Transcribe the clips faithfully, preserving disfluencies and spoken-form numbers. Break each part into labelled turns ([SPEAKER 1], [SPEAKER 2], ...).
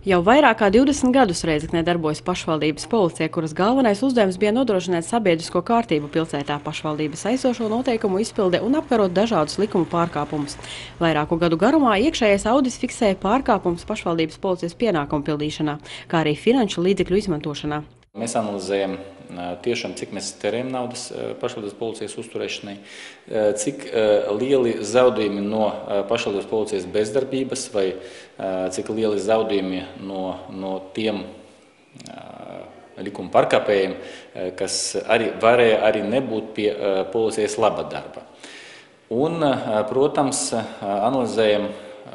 [SPEAKER 1] Jau vairāk kā divdesmit gadus Rēzeknē darbojas pašvaldības policija, kuras galvenais uzdevums bija nodrošināt sabiedrisko kārtību pilsētā, pašvaldības aizsošo noteikumu izpilde un apkarot dažādus likumu pārkāpumus. Vairāku gadu garumā iekšējais audits fiksēja pārkāpumus pašvaldības policijas pienākumu pildīšanā, kā arī finanšu līdzekļu izmantošanā.
[SPEAKER 2] Mēs analizējam tiešām, cik mēs terējam naudas pašvaldības policijas uzturēšanai, cik lieli zaudējumi no pašvaldības policijas bezdarbības vai cik lieli zaudējumi no, no tiem likuma pārkāpējiem, kas arī varēja arī nebūt pie policijas laba darba. Un, protams, analizējam,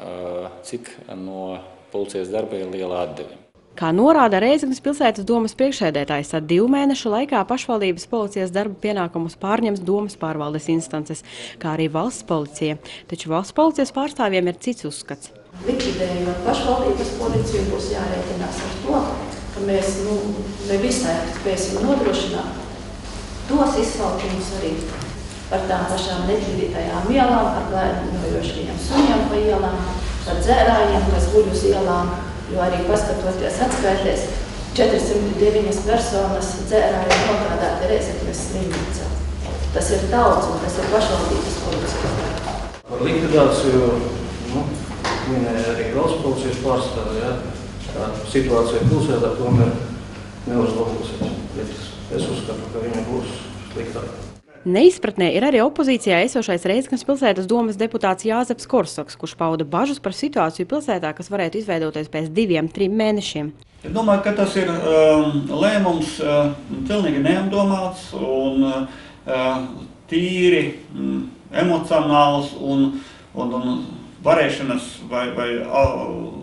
[SPEAKER 2] cik no policijas darba ir liela atdeve.
[SPEAKER 1] Kā norāda Rēzeknes pilsētas domas priekšsēdētājs, tad divu mēnešu laikā pašvaldības policijas darba pienākumus pārņems domas pārvaldes instances, kā arī valsts policija. Taču valsts policijas pārstāvjiem ir cits uzskats.
[SPEAKER 3] Likvidējot pašvaldības policiju, būs jārēķinās ar to, ka mēs nu, nevisai spēsim nodrošināt tos izsalkumus arī par tām pašām netīrītajām ielām, par gājumjojošajiem suņiem pa ielām, par dzērājiem, kas guļ uz ielām. Jo arī paskatoties atskaitēs, četrdesmit deviņas personas dzērāja nogādāti Rēzeknes slimnīcā. Tas ir daudz, un tas ir pašvaldības policijas.
[SPEAKER 4] Par likvidāciju nu, minēja arī valsts policijas pārstāvja. Ja? Tā situācija pilsētā tomēr neuzlabosies, bet es uzskatu, ka viņa būs sliktāka.
[SPEAKER 1] Neizpratnē ir arī opozīcijā esošais Rēzeknes pilsētas domas deputāts Jāzeps Korsoks, kurš pauda bažas par situāciju pilsētā, kas varētu izveidoties pēc diviem, trim mēnešiem.
[SPEAKER 5] Es domāju, ka tas ir um, lēmums uh, pilnīgi neapdomāts un uh, tīri um, emocionāls un, un, un varēšanas vai, vai uh,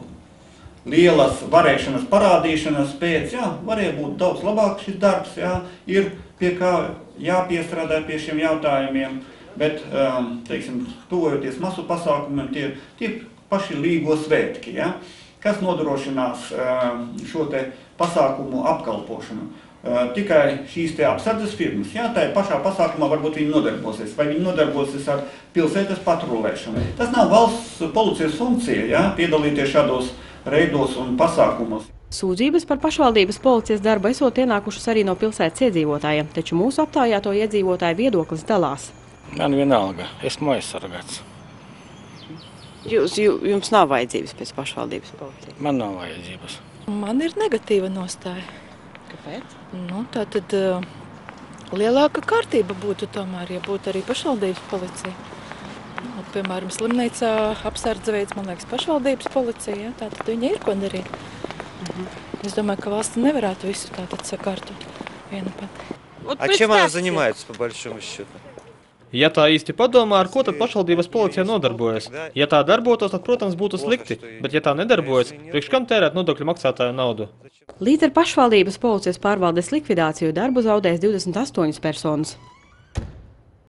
[SPEAKER 5] lielas varēšanas parādīšanas pēc. Jā, varēja būt daudz labāk šis darbs, jā, ir pie kā jāpiestrādā pie šiem jautājumiem, bet, teiksim, tuvojoties masu pasākumiem, tie, tie paši līgo svētki, ja, kas nodrošinās šo te pasākumu apkalpošanu. Tikai šīs te apsardzes firmas, ja, tā pašā pasākumā varbūt viņi nodarbosies, vai viņi nodarbosies ar pilsētas patrulēšanu. Tas nav valsts policijas funkcija, ja, piedalīties šādos reidos un pasākumos.
[SPEAKER 1] Sūdzības par pašvaldības policijas darbu esot ienākušas arī no pilsētas iedzīvotājiem, taču mūsu aptaujāto iedzīvotāju viedoklis dalās.
[SPEAKER 6] Man vienalga, esmu aizsargāts.
[SPEAKER 1] Jūs, jums nav vajadzības pēc pašvaldības policijas?
[SPEAKER 6] Man nav vajadzības.
[SPEAKER 7] Man ir negatīva nostāja.
[SPEAKER 1] Kāpēc?
[SPEAKER 7] Nu, tā tad uh, lielāka kārtība būtu tomēr, ja būtu arī pašvaldības policija. Nu, piemēram, slimnīcā apsardze veids, man liekas, pašvaldības policija, ja? Tā tad viņi ir ko darīt. Es domāju, ka valsts nevarētu visu tātad sakārtot viena pati.
[SPEAKER 8] А чем она занимается, по большому счету?
[SPEAKER 9] Ja tā īsti padomā, ar ko tad pašvaldības policija nodarbojas? Ja tā darbotos, tad, protams, būtu slikti, bet ja tā nedarbojas, priekš kam tērēt nodokļu maksātāju naudu?
[SPEAKER 1] Līdz ar pašvaldības policijas pārvaldes likvidāciju darbu zaudēs divdesmit astoņas personas.